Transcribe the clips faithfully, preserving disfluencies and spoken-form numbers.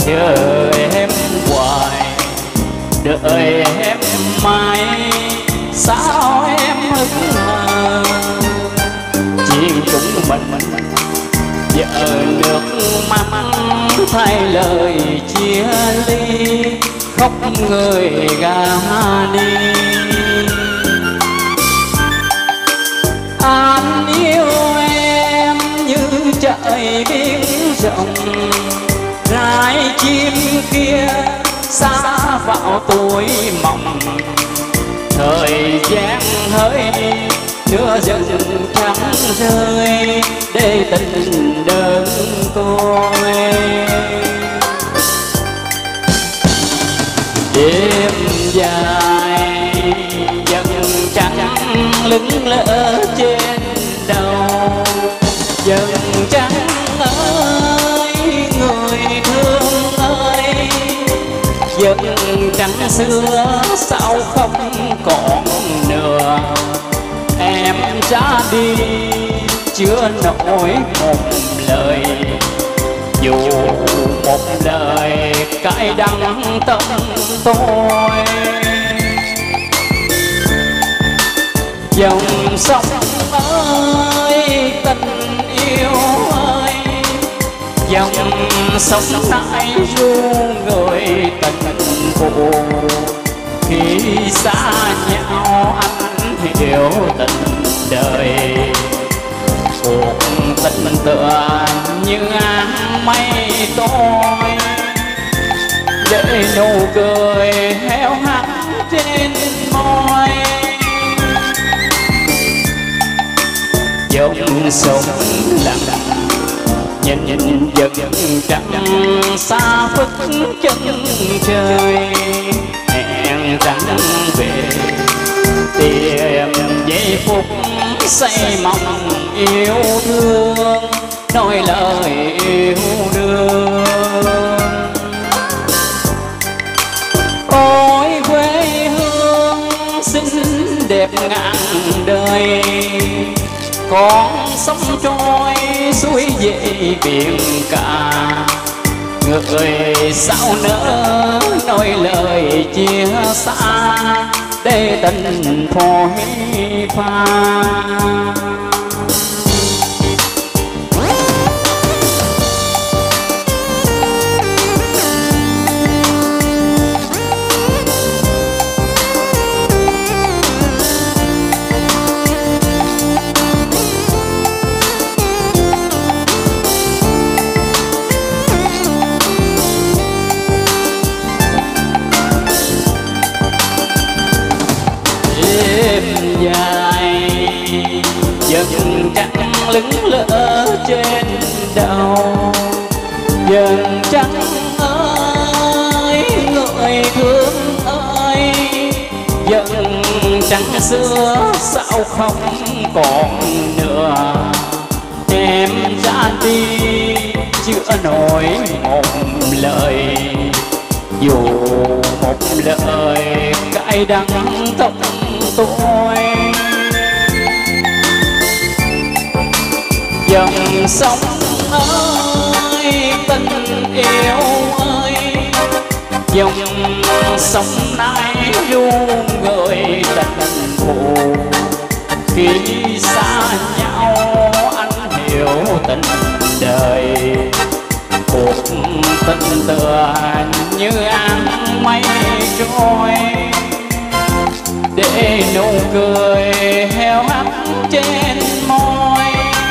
chờ em hoài, đợi em mãi sao em hững hờ. Chuyện chúng mình giờ nước mắt thay lời chia ly, khóc người gà đi. Anh yêu em như trời biển rộng, rải chim kia xa vào tuổi mộng. Thời gian hơi nữa dần trắng rơi để tình đơn côi. Đêm dài dần trắng lững lỡ trên đầu, dần trắng ơi người thương ơi, dần trắng xưa sao không còn nữa. Em ra đi chưa nổi một lời, dù một lời cay đắng tâm tôi. Dòng sông ơi tình yêu ơi, dòng sông nay ru người tình phụ. Khi xa nhau anh hiểu tình đời, cuộc tình tựa như áng mây tối, để nụ cười héo hắt trên môi. Dòng sông lặng nhìn nhìn dần trăng xa phất chân trời. Hẹn rằng về tìm giây phút say mộng yêu thương, nói lời yêu đương. Ôi quê hương xinh đẹp ngàn đời, con sông trôi suối dậy biển cả. Người sao nỡ nói lời chia xa, để tình phôi pha. Dài dần trăng lững lỡ trên đầu, dần trăng ơi người thương ơi, dần trăng xưa sao không còn nữa. Em ra đi chưa nổi một lời, dù một lời cay đắng tâm tôi. Dòng sông ơi tình yêu ơi, dòng sông nay ru người tình phụ. Khi xa nhau anh hiểu tình đời, cuộc tình tựa như áng mây trôi, để nụ cười heo hắt trên môi.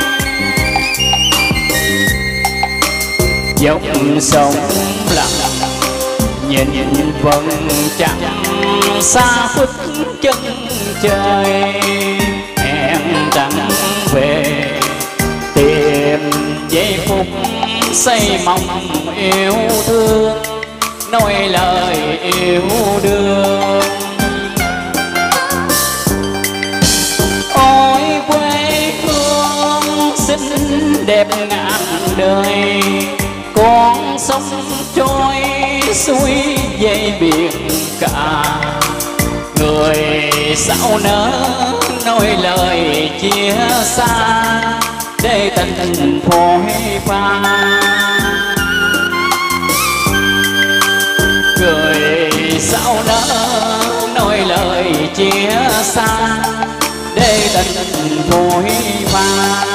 Dòng sông lặng nhìn nhìn vầng trăng xa khuất chân trời. Hẹn rằng về tìm giây phút say mộng yêu thương, nói lời yêu đương. Ôi quê hương xinh đẹp ngàn đời, con sông trôi suối dây biển cả. Người sao nỡ nói lời chia xa, để tình phôi pha. để tình phôi pha.